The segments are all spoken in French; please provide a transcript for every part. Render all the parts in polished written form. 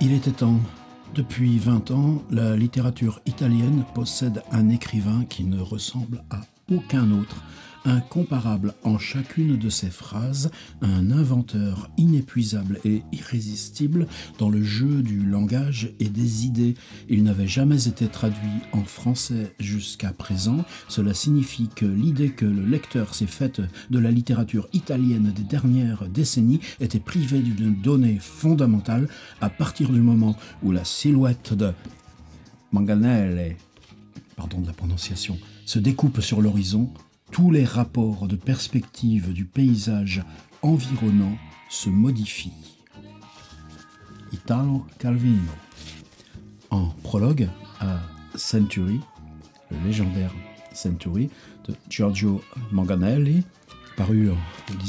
Il était temps. Depuis 20 ans, la littérature italienne possède un écrivain qui ne ressemble à aucun autre, incomparable en chacune de ses phrases, un inventeur inépuisable et irrésistible dans le jeu du langage et des idées. Il n'avait jamais été traduit en français jusqu'à présent. Cela signifie que l'idée que le lecteur s'est faite de la littérature italienne des dernières décennies était privée d'une donnée fondamentale à partir du moment où la silhouette de Manganelli, pardon de la prononciation, se découpe sur l'horizon. Tous les rapports de perspective du paysage environnant se modifient. Italo Calvino. En prologue à Century, le légendaire Century de Giorgio Manganelli, paru en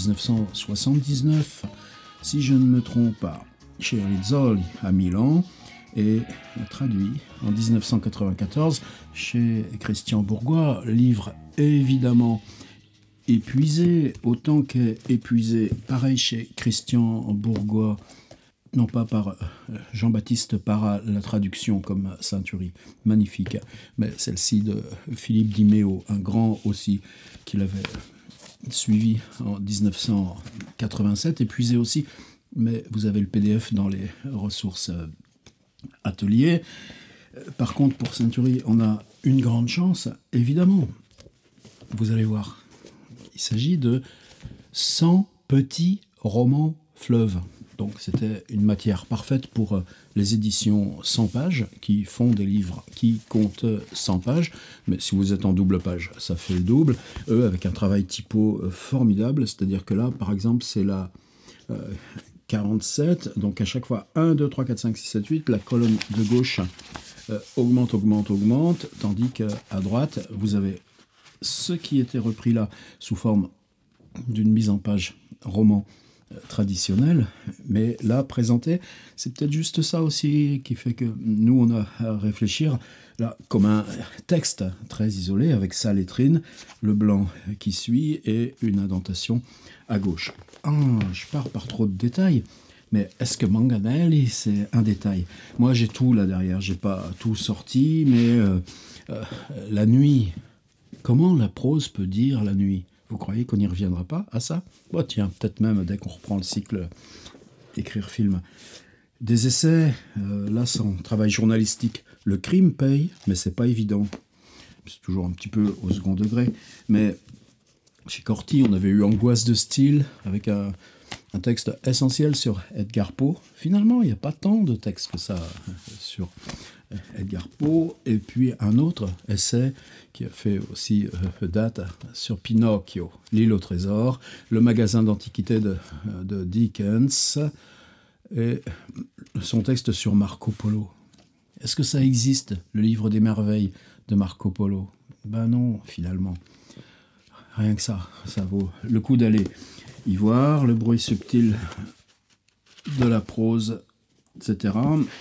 1979, si je ne me trompe pas, chez Rizzoli à Milan, et traduit en 1994 chez Christian Bourgois, livre évidemment épuisé, autant qu'est épuisé, pareil chez Christian Bourgois, non pas par Jean-Baptiste Parra, la traduction comme Century, magnifique, mais celle-ci de Philippe Di Meo, un grand aussi, qu'il avait suivi en 1987, épuisé aussi, mais vous avez le PDF dans les ressources atelier. Par contre, pour Century, on a une grande chance, évidemment. Vous allez voir, il s'agit de 100 petits romans fleuves. Donc c'était une matière parfaite pour les éditions 100 pages, qui font des livres qui comptent 100 pages. Mais si vous êtes en double page, ça fait le double. Eux, avec un travail typo formidable, c'est-à-dire que là, par exemple, c'est la 47, donc à chaque fois 1, 2, 3, 4, 5, 6, 7, 8, la colonne de gauche augmente, tandis qu'à droite, vous avez ce qui était repris là sous forme d'une mise en page roman traditionnelle, mais là, présenté, c'est peut-être juste ça aussi qui fait que nous, on a à réfléchir là comme un texte très isolé, avec sa lettrine, le blanc qui suit et une indentation à gauche. Je pars par trop de détails, mais est-ce que Manganelli, c'est un détail? Moi, j'ai tout là derrière, j'ai pas tout sorti, mais la nuit, comment la prose peut dire la nuit? Vous croyez qu'on n'y reviendra pas à ça? Bon, tiens, peut-être même dès qu'on reprend le cycle écrire film. Des essais, là, sans travail journalistique. Le crime paye, mais c'est pas évident. C'est toujours un petit peu au second degré, mais chez Corti, on avait eu Angoisse de style, avec un texte essentiel sur Edgar Poe. Finalement, il n'y a pas tant de textes que ça sur Edgar Poe. Et puis un autre essai qui a fait aussi date sur Pinocchio, L'île au trésor, le magasin d'antiquités de Dickens, et son texte sur Marco Polo. Est-ce que ça existe, le livre des merveilles de Marco Polo? Ben non, finalement. Rien que ça vaut le coup d'aller y voir, le bruit subtil de la prose, etc.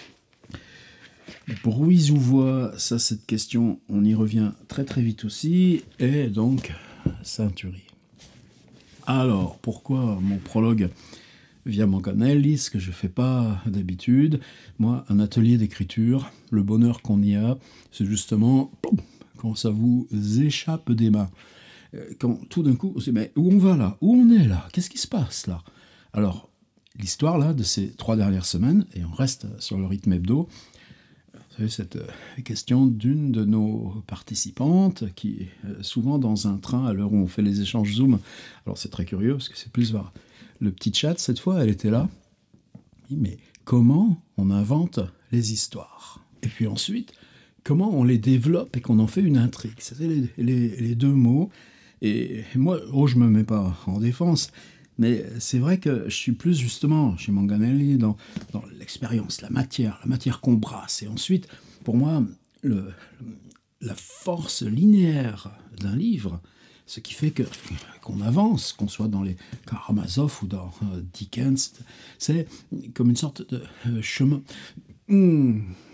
Bruits ou voix, ça, cette question, on y revient très très vite aussi, et donc, Century. Alors, pourquoi mon prologue via Manganelli, ce que je ne fais pas d'habitude? Moi, un atelier d'écriture, le bonheur qu'on y a, c'est justement quand ça vous échappe des mains. Quand tout d'un coup, mais où on va là? Où on est là? Qu'est-ce qui se passe là? Alors, l'histoire là de ces 3 dernières semaines, et on reste sur le rythme hebdo, vous savez, cette question d'une de nos participantes qui est souvent dans un train à l'heure où on fait les échanges Zoom. Alors c'est très curieux parce que c'est plus vers le petit chat. Cette fois, elle était là. Mais comment on invente les histoires? Et puis ensuite, comment on les développe et qu'on en fait une intrigue? C'était les deux mots. Et moi, je me mets pas en défense, mais c'est vrai que je suis plus justement chez Manganelli dans l'expérience, la matière qu'on brasse. Et ensuite, pour moi, la force linéaire d'un livre, ce qui fait qu'on avance, qu'on soit dans les Karamazov ou dans Dickens, c'est comme une sorte de chemin.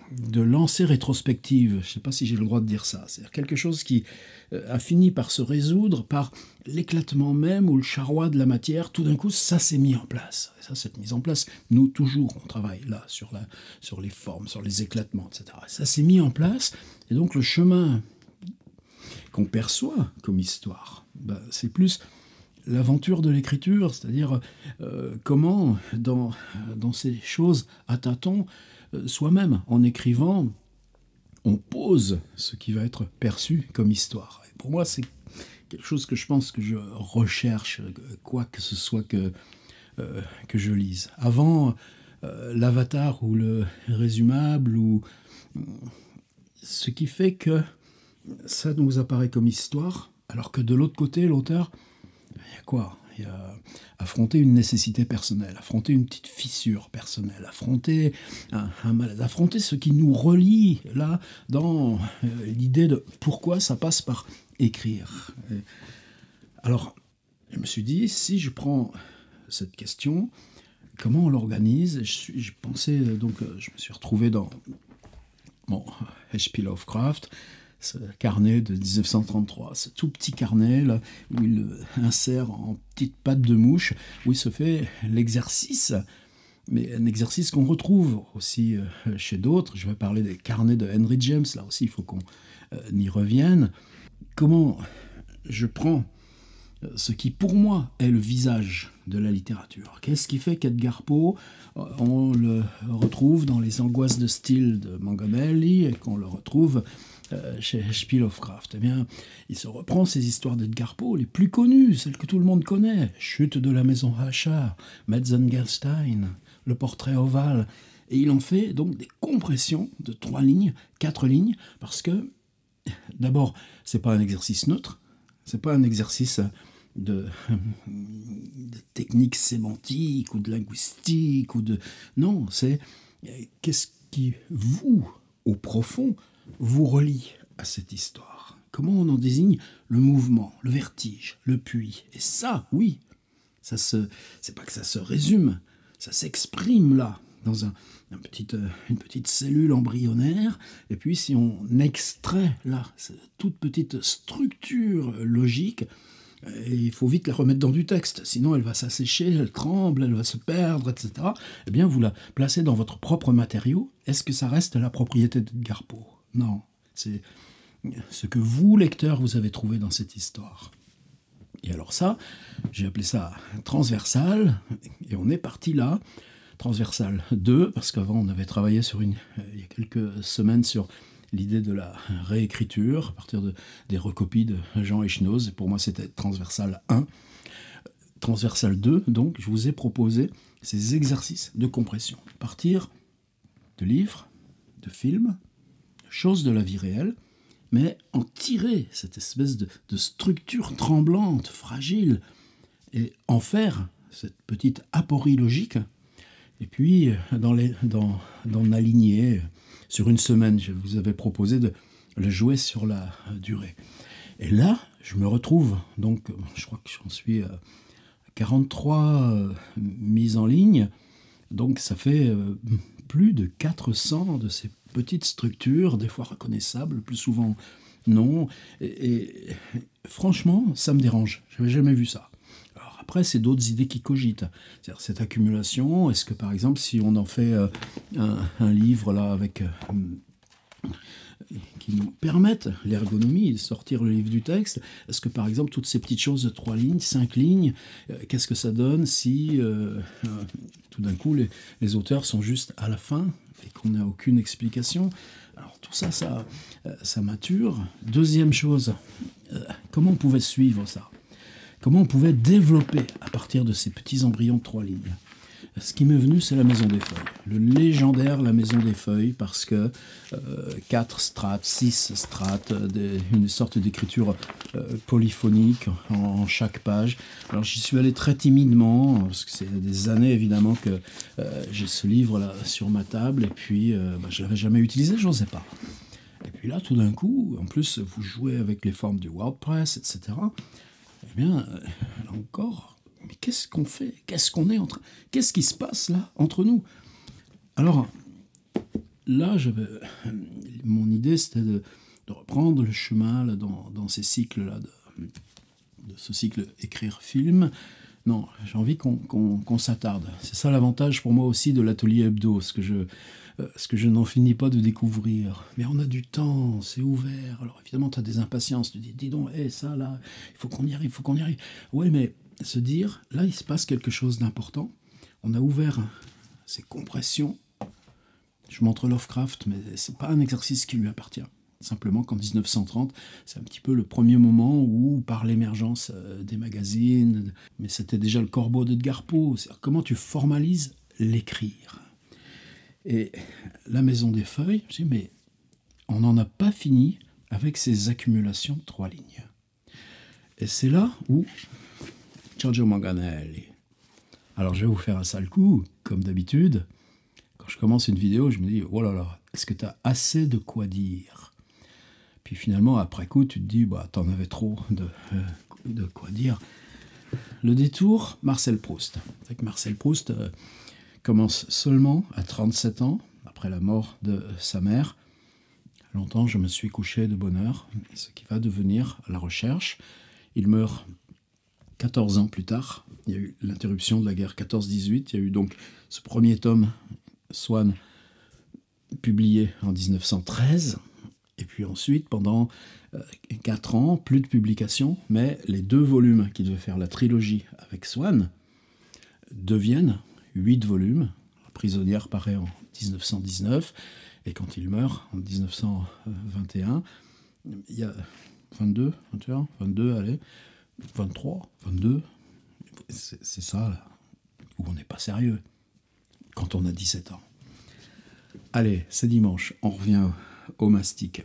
de lancée rétrospective, je ne sais pas si j'ai le droit de dire ça, c'est-à-dire quelque chose qui a fini par se résoudre par l'éclatement même ou le charroi de la matière, tout d'un coup ça s'est mis en place. Et ça, cette mise en place, nous toujours on travaille là sur les formes, sur les éclatements, etc. Ça s'est mis en place, et donc le chemin qu'on perçoit comme histoire, c'est plus l'aventure de l'écriture, c'est-à-dire comment dans ces choses à tâtons, soi-même, en écrivant, on pose ce qui va être perçu comme histoire. Et pour moi, c'est quelque chose que je pense que je recherche, quoi que ce soit que je lise. Avant l'avatar ou le résumable, ou ce qui fait que ça nous apparaît comme histoire, alors que de l'autre côté, l'auteur, il y a quoi ? Il y a affronter une nécessité personnelle, affronter une petite fissure personnelle, affronter un malaise, affronter ce qui nous relie là dans l'idée de pourquoi ça passe par écrire. Alors, je me suis dit, si je prends cette question, comment on l'organise ? Je pensais, donc, je me suis retrouvé dans mon H.P. Lovecraft, ce carnet de 1933, ce tout petit carnet là, où il insère en petites pattes de mouche, où il se fait l'exercice, mais un exercice qu'on retrouve aussi chez d'autres. Je vais parler des carnets de Henry James, là aussi il faut qu'on y revienne. Comment je prends ce qui pour moi est le visage de la littérature. Qu'est-ce qui fait qu'Edgar Poe, on le retrouve dans les angoisses de style de Mangonelli et qu'on le retrouve chez H.P. Lovecraft? Eh bien, il se reprend ces histoires d'Edgar Poe, les plus connues, celles que tout le monde connaît. Chute de la maison Hachard, Metzengerstein, le portrait ovale. Et il en fait donc des compressions de 3 lignes, 4 lignes, parce que, d'abord, c'est pas un exercice neutre, c'est pas un exercice de technique sémantique ou de linguistique ou de... Non, c'est qu'est-ce qui, vous, au profond, vous relie à cette histoire. Comment on en désigne le mouvement, le vertige, le puits. Et ça, oui, c'est pas que ça se résume, ça s'exprime là, dans une petite cellule embryonnaire, et puis si on extrait là, cette toute petite structure logique, et il faut vite la remettre dans du texte, sinon elle va s'assécher, elle tremble, elle va se perdre, etc. Eh bien, vous la placez dans votre propre matériau. Est-ce que ça reste la propriété d'Edgar Poe ? Non, c'est ce que vous, lecteur, vous avez trouvé dans cette histoire. Et alors ça, j'ai appelé ça transversal, et on est parti là, transversal 2, parce qu'avant on avait travaillé il y a quelques semaines sur l'idée de la réécriture, à partir des recopies de Jean Echenoz, et pour moi c'était transversal 1. Transversal 2, donc, je vous ai proposé ces exercices de compression. Partir de livres, de films, de choses de la vie réelle, mais en tirer cette espèce de structure tremblante, fragile, et en faire cette petite aporie logique, et puis dans l'aligner. Sur une semaine, je vous avais proposé de le jouer sur la durée. Et là, je me retrouve, donc je crois que j'en suis à 43 mises en ligne, donc ça fait plus de 400 de ces petites structures, des fois reconnaissables, le plus souvent non, et franchement, ça me dérange, je n'avais jamais vu ça. Alors après, c'est d'autres idées qui cogitent, c'est-à-dire cette accumulation, est-ce que par exemple, si on en fait un livre là avec... qui nous permettent l'ergonomie, de sortir le livre du texte. Est-ce que par exemple toutes ces petites choses de 3 lignes, 5 lignes, qu'est-ce que ça donne si tout d'un coup les auteurs sont juste à la fin et qu'on n'a aucune explication? Alors tout ça, ça mature. Deuxième chose, comment on pouvait suivre ça? Comment on pouvait développer à partir de ces petits embryons de 3 lignes? Ce qui m'est venu, c'est la Maison des Feuilles. Le légendaire La Maison des Feuilles, parce que 4 strates, 6 strates, une sorte d'écriture polyphonique en chaque page. Alors j'y suis allé très timidement, parce que c'est des années évidemment que j'ai ce livre-là sur ma table, et puis je ne l'avais jamais utilisé, je n'osais pas. Et puis là, tout d'un coup, en plus, vous jouez avec les formes du WordPress, etc. Eh bien, là encore... Mais qu'est-ce qu'on fait? Qu'est-ce qu'on est en train... Qu'est-ce qui se passe là, entre nous? Alors, là, mon idée, c'était de reprendre le chemin là, dans ces cycles-là, de ce cycle écrire-film. Non, j'ai envie qu'on s'attarde. C'est ça l'avantage pour moi aussi de l'atelier hebdo, ce que je n'en finis pas de découvrir. Mais on a du temps, c'est ouvert. Alors évidemment, tu as des impatiences. Tu dis donc, ça là, il faut qu'on y arrive, il faut qu'on y arrive. Oui, mais se dire, là, il se passe quelque chose d'important. On a ouvert ces compressions. Je montre Lovecraft, mais c'est pas un exercice qui lui appartient. Simplement qu'en 1930, c'est un petit peu le premier moment où, par l'émergence des magazines, mais c'était déjà le corbeau d'Edgar Poe, c'est-à-dire comment tu formalises l'écrire. Et la Maison des Feuilles, je dis, mais on n'en a pas fini avec ces accumulations de 3 lignes. Et c'est là où Giorgio Manganelli. Alors je vais vous faire un sale coup, comme d'habitude. Quand je commence une vidéo, je me dis, oh là là, est-ce que tu as assez de quoi dire ? Puis finalement, après coup, tu te dis, bah, t'en avais trop de quoi dire. Le détour, Marcel Proust. C'est que Marcel Proust commence seulement à 37 ans, après la mort de sa mère. Longtemps, je me suis couché de bonne heure, ce qui va devenir la recherche. Il meurt 14 ans plus tard. Il y a eu l'interruption de la guerre 14-18. Il y a eu donc ce premier tome, Swann, publié en 1913. Et puis ensuite, pendant 4 ans, plus de publications, mais les 2 volumes qui devaient faire la trilogie avec Swann deviennent 8 volumes. La prisonnière paraît en 1919, et quand il meurt, en 1921, il y a 22, 21, 22, allez, 23, 22, c'est ça, là, où on n'est pas sérieux, quand on a 17 ans. Allez, c'est dimanche, on revient au mastic.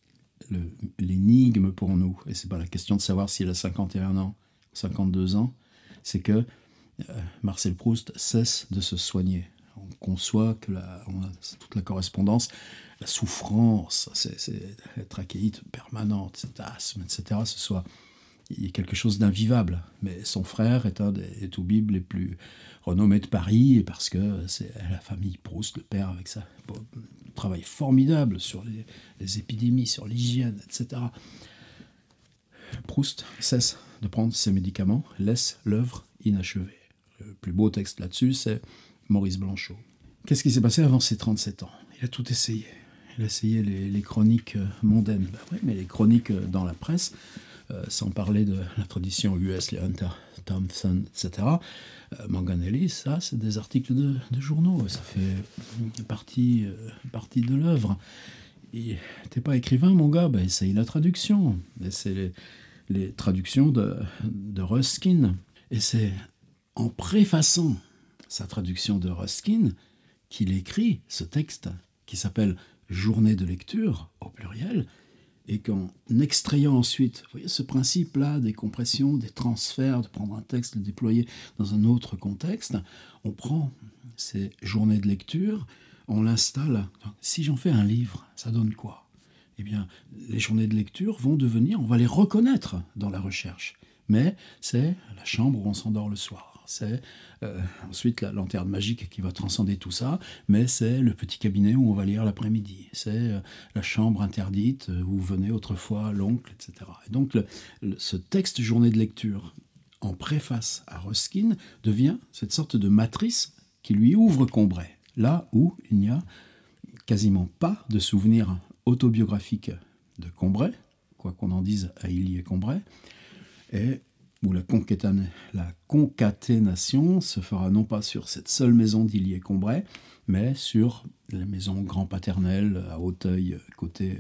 L'énigme pour nous, et c'est pas la question de savoir s'il a 51 ans, 52 ans, c'est que Marcel Proust cesse de se soigner. On conçoit que toute la correspondance, la souffrance, c'est la trachéite permanente, cet asthme, etc., il y a quelque chose d'invivable. Mais son frère est un des toubibs les plus renommés de Paris, parce que c'est la famille Proust, le père, avec ça, travail formidable sur les épidémies, sur l'hygiène, etc. Proust cesse de prendre ses médicaments, laisse l'œuvre inachevée. Le plus beau texte là-dessus, c'est Maurice Blanchot. Qu'est-ce qui s'est passé avant ses 37 ans ? Il a tout essayé. Il a essayé les chroniques mondaines. Ben ouais, mais les chroniques dans la presse, sans parler de la tradition US, les Hunter Thompson, etc., Manganelli, ça, c'est des articles de journaux. Ça fait partie de l'œuvre. Et t'es pas écrivain, mon gars, ben essaye la traduction. Et c'est les traductions de Ruskin. Et c'est en préfaçant sa traduction de Ruskin qu'il écrit ce texte qui s'appelle « Journée de lecture » au pluriel, et qu'en extrayant ensuite, vous voyez ce principe-là des compressions, des transferts, de prendre un texte, le déployer dans un autre contexte, on prend ces journées de lecture, on l'installe. Si j'en fais un livre, ça donne quoi ? Eh bien, les journées de lecture vont devenir, on va les reconnaître dans la recherche, mais c'est la chambre où on s'endort le soir. C'est ensuite la lanterne magique qui va transcender tout ça, mais c'est le petit cabinet où on va lire l'après-midi. C'est la chambre interdite où venait autrefois l'oncle, etc. Et donc ce texte journée de lecture, en préface à Ruskin, devient cette sorte de matrice qui lui ouvre Combray, là où il n'y a quasiment pas de souvenir autobiographique de Combray, quoi qu'on en dise à Illier Combray, et où la concaténation se fera non pas sur cette seule maison d'Illier Combray, mais sur la maison grand-paternelle à Auteuil, côté,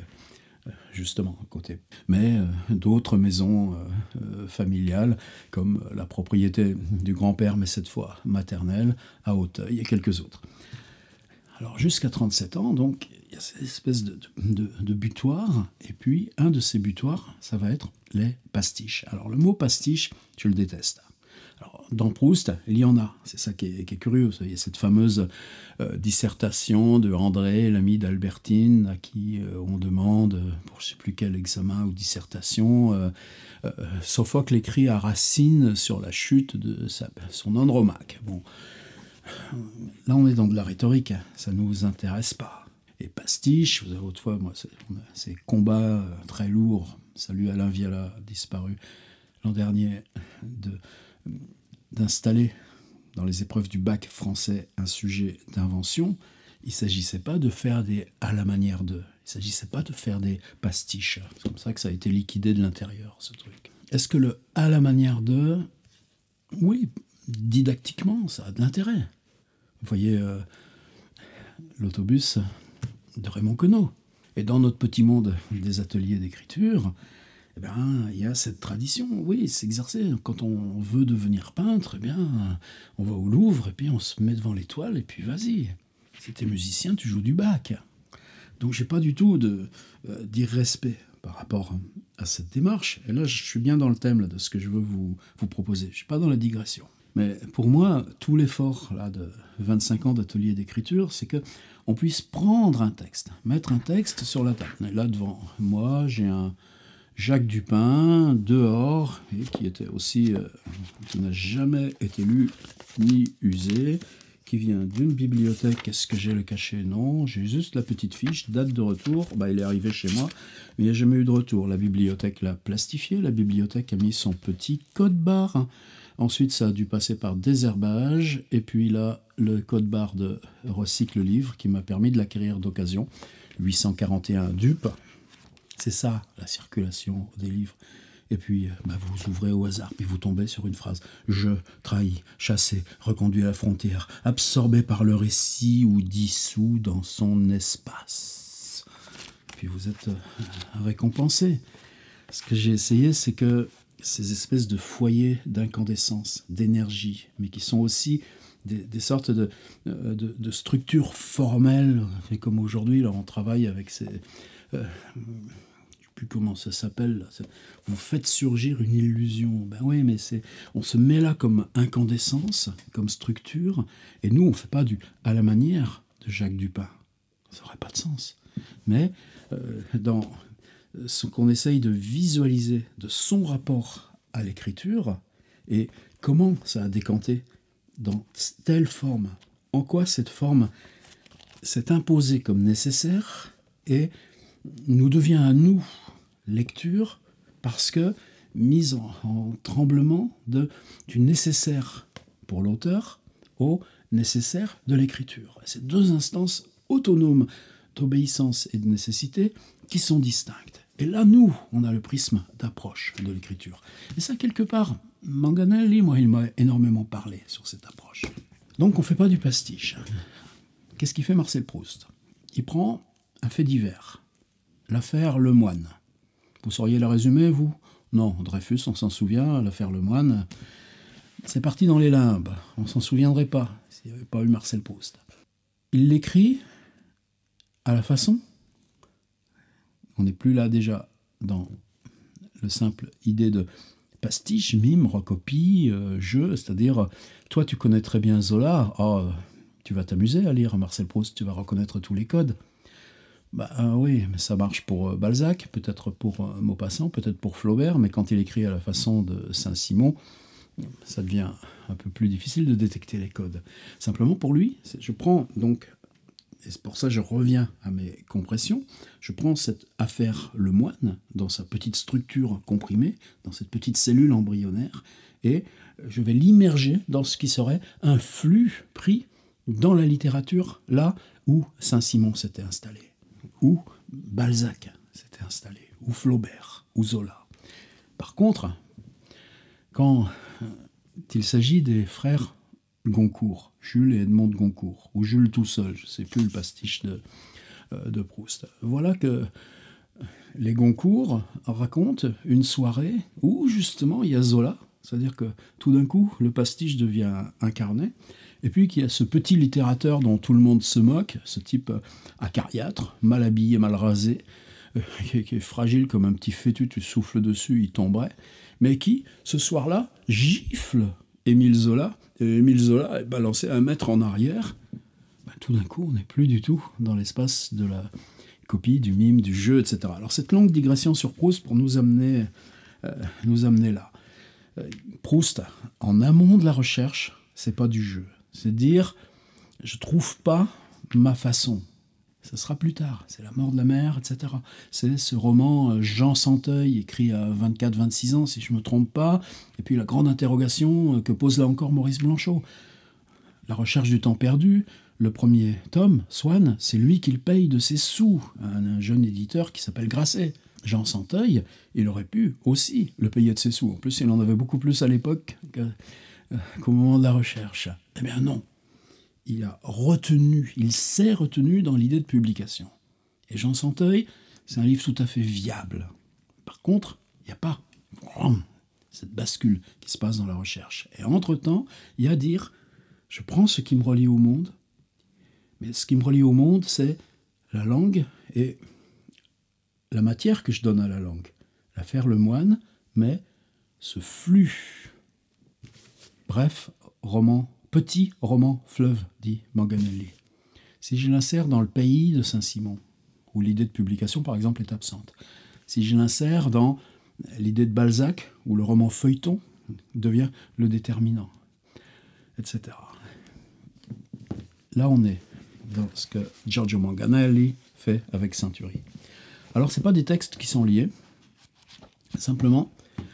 mais d'autres maisons familiales, comme la propriété du grand-père, mais cette fois maternelle, à Auteuil, et quelques autres. Alors jusqu'à 37 ans, donc, il y a cette espèce de butoir, et puis un de ces butoirs, ça va être les pastiches. Alors le mot pastiche, je le déteste. Alors, dans Proust, il y en a, c'est ça qui est curieux. Il y a cette fameuse dissertation de André, l'ami d'Albertine, à qui on demande, pour je ne sais plus quel examen ou dissertation, Sophocle écrit à Racine sur la chute de son Andromaque. Bon, là on est dans de la rhétorique, ça ne nous intéresse pas. et pastiche. Vous avez autrefois, moi, ces combats très lourds. Salut Alain Viala, disparu l'an dernier, d'installer dans les épreuves du bac français un sujet d'invention. Il ne s'agissait pas de faire des à la manière de. Il ne s'agissait pas de faire des pastiches. C'est comme ça que ça a été liquidé de l'intérieur, ce truc. Est-ce que le à la manière de... Oui, didactiquement, ça a de l'intérêt. Vous voyez l'autobus de Raymond Queneau. Et dans notre petit monde des ateliers d'écriture, eh ben, il y a cette tradition, oui, s'exercer. Quand on veut devenir peintre, eh bien, on va au Louvre et puis on se met devant l'étoile et puis vas-y. Si tu es musicien, tu joues du Bach. Donc j'ai pas du tout d'irrespect par rapport à cette démarche. Et là, je suis bien dans le thème là, de ce que je veux vous proposer. Je suis pas dans la digression. Mais pour moi, tout l'effort là, de 25 ans d'atelier d'écriture, c'est qu'on puisse prendre un texte, mettre un texte sur la table. Et là, devant moi, j'ai un Jacques Dupin, dehors, et qui était aussi, qui n'a jamais été lu ni usé, qui vient d'une bibliothèque. Est-ce que j'ai le cachet? Non, j'ai juste la petite fiche, date de retour. Bah, il est arrivé chez moi, mais il n'y a jamais eu de retour. La bibliothèque l'a plastifié, la bibliothèque a mis son petit code-barre. Ensuite, ça a dû passer par désherbage, et puis là, le code-barre de Recycle Livre, qui m'a permis de l'acquérir d'occasion, 841 dupes. C'est ça, la circulation des livres. Et puis, vous ouvrez au hasard, puis vous tombez sur une phrase. Je, trahi, chassé, reconduit à la frontière, absorbé par le récit ou dissous dans son espace. Puis vous êtes récompensé. Ce que j'ai essayé, c'est que ces espèces de foyers d'incandescence, d'énergie, mais qui sont aussi des sortes de structures formelles, et comme aujourd'hui, là, on travaille avec ces... je ne sais plus comment ça s'appelle. Là. Vous faites surgir une illusion. Ben oui, mais on se met là comme incandescence, comme structure, et nous, on ne fait pas du à la manière de Jacques Dupin. Ça n'aurait pas de sens. Mais dans ce qu'on essaye de visualiser de son rapport à l'écriture, et comment ça a décanté dans telle forme, en quoi cette forme s'est imposée comme nécessaire, et nous devient à nous, lecture, parce que mise en tremblement du nécessaire pour l'auteur au nécessaire de l'écriture. Ces deux instances autonomes d'obéissance et de nécessité qui sont distinctes. Et là, nous, on a le prisme d'approche de l'écriture. Et ça, quelque part, Manganelli, moi, il m'a énormément parlé sur cette approche. Donc, on ne fait pas du pastiche. Qu'est-ce qu'il fait Marcel Proust? Il prend un fait divers. L'affaire Lemoine. Vous sauriez la résumer, vous? Non, Dreyfus, on s'en souvient, l'affaire Lemoine, c'est parti dans les limbes. On ne s'en souviendrait pas s'il n'y avait pas eu Marcel Proust. Il l'écrit à la façon. On n'est plus là déjà dans le simple idée de pastiche, mime, recopie, jeu, c'est-à-dire, toi tu connais très bien Zola, tu vas t'amuser à lire Marcel Proust, tu vas reconnaître tous les codes. Oui, mais ça marche pour Balzac, peut-être pour Maupassant, peut-être pour Flaubert, mais quand il écrit à la façon de Saint-Simon, ça devient un peu plus difficile de détecter les codes. Simplement pour lui, je prends donc, et c'est pour ça que je reviens à mes compressions, je prends cette affaire Lemoine, dans sa petite structure comprimée, dans cette petite cellule embryonnaire, et je vais l'immerger dans ce qui serait un flux pris dans la littérature, là où Saint-Simon s'était installé, où Balzac s'était installé, ou Flaubert, ou Zola. Par contre, quand il s'agit des frères Goncourt, Jules et Edmond de Goncourt, ou Jules tout seul, je ne sais plus le pastiche de Proust, voilà que les Goncourt racontent une soirée où justement il y a Zola, c'est-à-dire que tout d'un coup le pastiche devient incarné, et puis qu'il y a ce petit littérateur dont tout le monde se moque, ce type acariâtre, mal habillé, mal rasé, qui est fragile comme un petit fœtus, tu souffles dessus, il tomberait, mais qui, ce soir-là, gifle Émile Zola, et Émile Zola est balancé 1 mètre en arrière. Tout d'un coup, on n'est plus du tout dans l'espace de la copie, du mime, du jeu, etc. Alors cette longue digression sur Proust pour nous amener là. Proust, en amont de la recherche, c'est pas du jeu. C'est dire, je trouve pas ma façon. Ce sera plus tard, c'est la mort de la mère, etc. C'est ce roman Jean Santeuil, écrit à 24-26 ans, si je ne me trompe pas, et puis la grande interrogation que pose là encore Maurice Blanchot. La recherche du temps perdu, le premier tome, Swann, c'est lui qui le paye de ses sous, un jeune éditeur qui s'appelle Grasset. Jean Santeuil, il aurait pu aussi le payer de ses sous. En plus, il en avait beaucoup plus à l'époque qu'au moment de la recherche. Eh bien non, il s'est retenu dans l'idée de publication. Et Jean Santeuil, c'est un livre tout à fait viable. Par contre, il n'y a pas cette bascule qui se passe dans la recherche. Et entre-temps, il y a à dire, je prends ce qui me relie au monde, mais ce qui me relie au monde, c'est la langue et la matière que je donne à la langue. La faire le moine, mais ce flux. Bref, petit roman fleuve, dit Manganelli. Si je l'insère dans le pays de Saint-Simon, où l'idée de publication, par exemple, est absente, si je l'insère dans l'idée de Balzac, où le roman feuilleton devient le déterminant, etc. Là, on est dans ce que Giorgio Manganelli fait avec Cinturi. Alors, ce n'est pas des textes qui sont liés, simplement,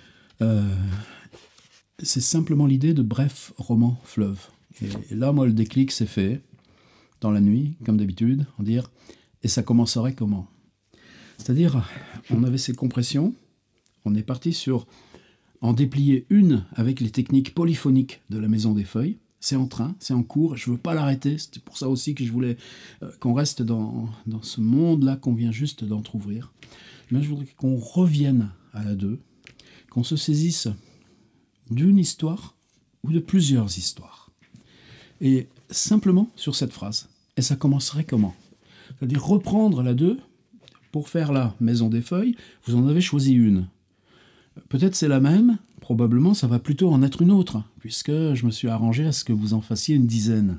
c'est simplement l'idée de bref roman fleuve. Et là, moi, le déclic s'est fait dans la nuit, comme d'habitude, en dire « et ça commencerait comment ?» C'est-à-dire, on avait ces compressions, on est parti sur en déplier une avec les techniques polyphoniques de la Maison des Feuilles. C'est en train, c'est en cours, je ne veux pas l'arrêter, c'est pour ça aussi que je voulais qu'on reste dans ce monde-là qu'on vient juste d'entrouvrir. Mais je voudrais qu'on revienne à la 2, qu'on se saisisse d'une histoire ou de plusieurs histoires. Et simplement sur cette phrase. Et ça commencerait comment? C'est-à-dire reprendre la 2, pour faire la Maison des Feuilles, vous en avez choisi une. Peut-être c'est la même, probablement ça va plutôt en être une autre, puisque je me suis arrangé à ce que vous en fassiez une dizaine.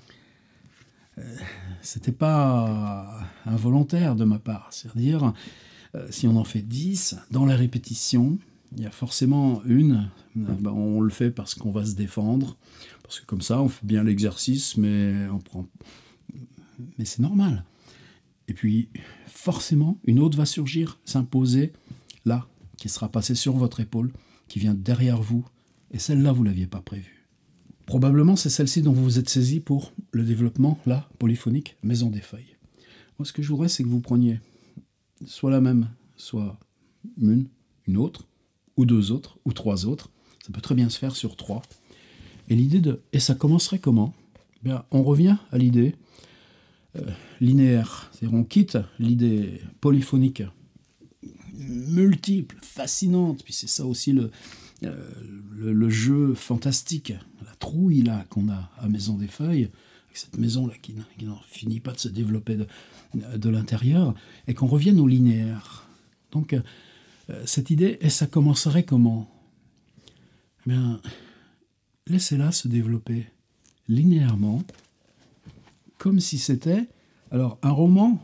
C'était pas involontaire de ma part, c'est-à-dire si on en fait 10, dans la répétition, il y a forcément une, on le fait parce qu'on va se défendre, parce que comme ça on fait bien l'exercice, mais c'est normal. Et puis forcément une autre va surgir, s'imposer là, qui sera passée sur votre épaule, qui vient derrière vous, et celle-là vous ne l'aviez pas prévue. Probablement c'est celle-ci dont vous vous êtes saisi pour le développement, là, polyphonique, Maison des Feuilles. Moi ce que je voudrais c'est que vous preniez soit la même, soit une autre, ou 2 autres, ou 3 autres. Ça peut très bien se faire sur 3. Et l'idée de « et ça commencerait comment ?» Bien, on revient à l'idée linéaire. C'est-à-dire on quitte l'idée polyphonique, multiple, fascinante, puis c'est ça aussi le jeu fantastique, la trouille là qu'on a à Maison des Feuilles, avec cette maison là qui n'en finit pas de se développer de l'intérieur, et qu'on revienne au linéaire. Donc cette idée, et ça commencerait comment? Eh bien, laissez-la se développer linéairement, comme si c'était alors un roman,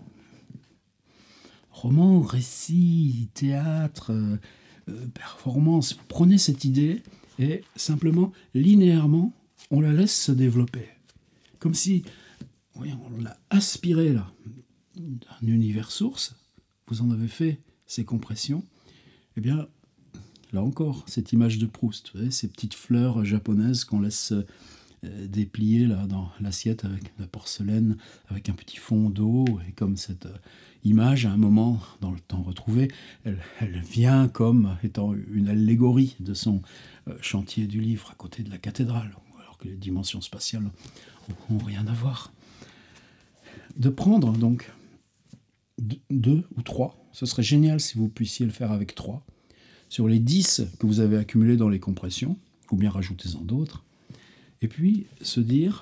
récit, théâtre, performance. Vous prenez cette idée et simplement, linéairement, on la laisse se développer. Comme si on l'a aspirée là, d'un univers source, vous en avez fait ces compressions, eh bien, là encore, cette image de Proust, vous voyez, ces petites fleurs japonaises qu'on laisse déplier là, dans l'assiette avec la porcelaine, avec un petit fond d'eau, et comme cette image, à un moment, dans le temps retrouvé, elle vient comme étant une allégorie de son chantier du livre à côté de la cathédrale, alors que les dimensions spatiales n'ont rien à voir. De prendre donc 2 ou 3, ce serait génial si vous puissiez le faire avec 3, sur les 10 que vous avez accumulés dans les compressions, ou bien rajoutez-en d'autres, et puis se dire,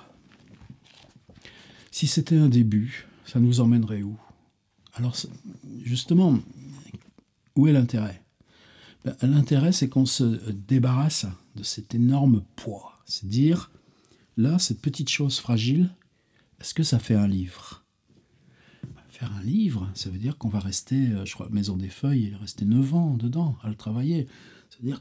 si c'était un début, ça nous emmènerait où? Alors justement, où est l'intérêt? L'intérêt, c'est qu'on se débarrasse de cet énorme poids. C'est dire, là, cette petite chose fragile, est-ce que ça fait un livre? Faire un livre, ça veut dire qu'on va rester, je crois, Maison des Feuilles, rester 9 ans dedans, à le travailler. C'est-à-dire,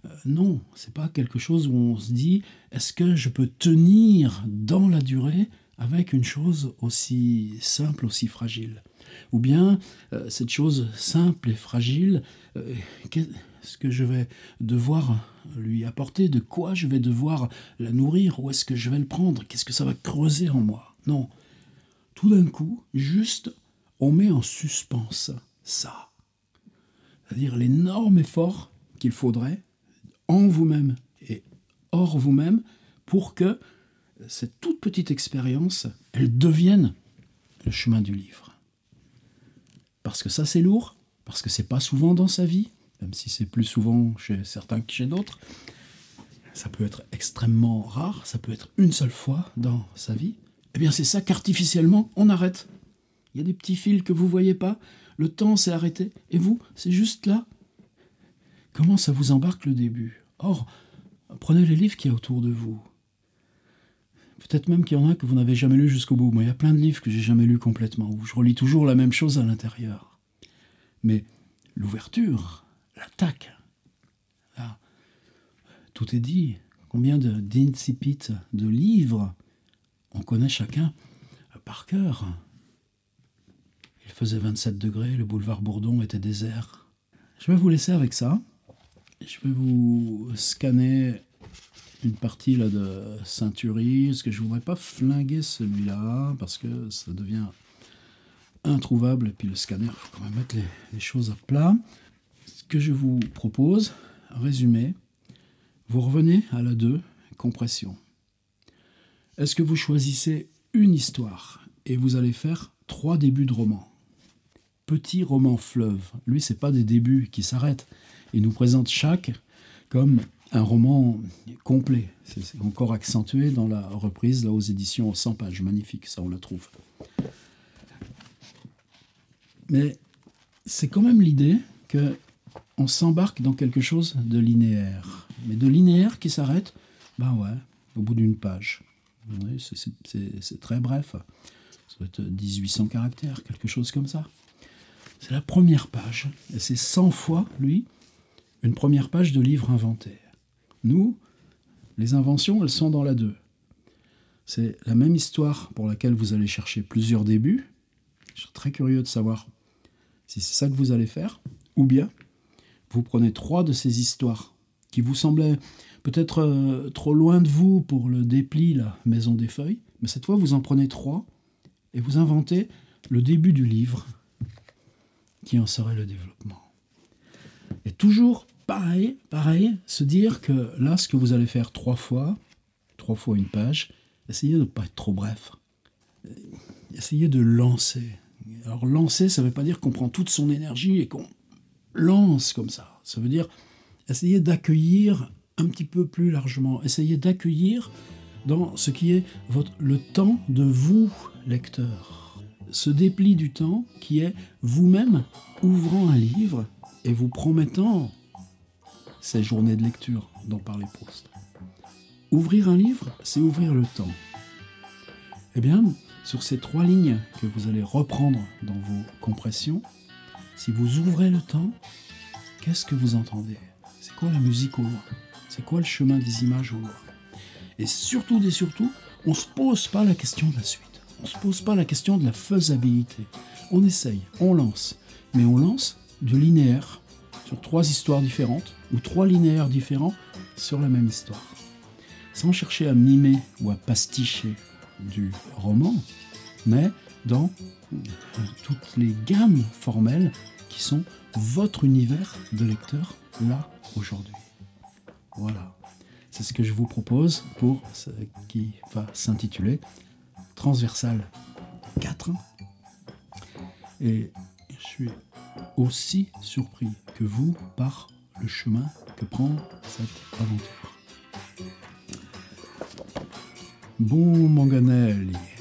non, c'est pas quelque chose où on se dit, est-ce que je peux tenir dans la durée avec une chose aussi simple, aussi fragile? Ou bien cette chose simple et fragile, qu'est-ce que je vais devoir lui apporter? De quoi je vais devoir la nourrir? Où est-ce que je vais le prendre? Qu'est-ce que ça va creuser en moi? Non. Tout d'un coup, juste, on met en suspens ça. C'est-à-dire l'énorme effort qu'il faudrait en vous-même et hors vous-même pour que cette toute petite expérience, elle devienne le chemin du livre. Parce que ça, c'est lourd, parce que c'est pas souvent dans sa vie, même si c'est plus souvent chez certains que chez d'autres. Ça peut être extrêmement rare, ça peut être une seule fois dans sa vie. Eh bien, c'est ça qu'artificiellement, on arrête. Il y a des petits fils que vous voyez pas, le temps s'est arrêté, et vous, c'est juste là. Comment ça vous embarque le début? Or, prenez les livres qu'il y a autour de vous. Peut-être même qu'il y en a que vous n'avez jamais lu jusqu'au bout. Moi, il y a plein de livres que j'ai jamais lus complètement, où je relis toujours la même chose à l'intérieur. Mais l'ouverture, l'attaque, là, tout est dit. Combien d'incipit, de livres, on connaît chacun par cœur. Il faisait 27 degrés, le boulevard Bourdon était désert. Je vais vous laisser avec ça. Je vais vous scanner une partie là, de Saint-Thury, parce que je ne voudrais pas flinguer celui-là, parce que ça devient introuvable. Et puis le scanner, il faut quand même mettre les choses à plat. Ce que je vous propose, résumé, vous revenez à la 2, compression. Est-ce que vous choisissez une histoire et vous allez faire 3 débuts de roman? Petit roman fleuve. Lui, c'est pas des débuts qui s'arrêtent. Il nous présente chaque comme un roman complet. C'est encore accentué dans la reprise là, aux éditions 100 pages. Magnifique, ça on le trouve. Mais c'est quand même l'idée qu'on s'embarque dans quelque chose de linéaire. Mais de linéaire qui s'arrête, ben ouais, au bout d'une page. Oui, c'est très bref. Ça doit être 1800 caractères, quelque chose comme ça. C'est la première page. Et c'est 100 fois, lui, une première page de livre inventé. Nous, les inventions, elles sont dans la 2. C'est la même histoire pour laquelle vous allez chercher plusieurs débuts. Je suis très curieux de savoir si c'est ça que vous allez faire. Ou bien, vous prenez 3 de ces histoires qui vous semblaient peut-être trop loin de vous pour le dépli, la Maison des Feuilles. Mais cette fois, vous en prenez 3 et vous inventez le début du livre qui en serait le développement. Et toujours pareil, se dire que là, ce que vous allez faire 3 fois une page, essayez de ne pas être trop bref. Essayez de lancer. Alors lancer, ça ne veut pas dire qu'on prend toute son énergie et qu'on lance comme ça. Ça veut dire essayer d'accueillir un petit peu plus largement. Essayez d'accueillir dans ce qui est le temps de vous, lecteur. Ce dépli du temps qui est vous-même ouvrant un livre et vous promettant ces journées de lecture dont parlait Proust. Ouvrir un livre, c'est ouvrir le temps. Eh bien, sur ces 3 lignes que vous allez reprendre dans vos compressions, si vous ouvrez le temps, qu'est-ce que vous entendez? C'est quoi la musique au loin? C'est quoi le chemin des images au loin? Et surtout, on ne se pose pas la question de la suite. On ne se pose pas la question de la faisabilité. On essaye, on lance. Mais on lance du linéaire sur 3 histoires différentes ou 3 linéaires différents sur la même histoire. Sans chercher à mimer ou à pasticher du roman, mais dans toutes les gammes formelles qui sont votre univers de lecteur là, aujourd'hui. Voilà. C'est ce que je vous propose pour ce qui va s'intituler Transversal 4. Et je suis aussi surpris que vous par le chemin que prend cette aventure. Bon manganelli.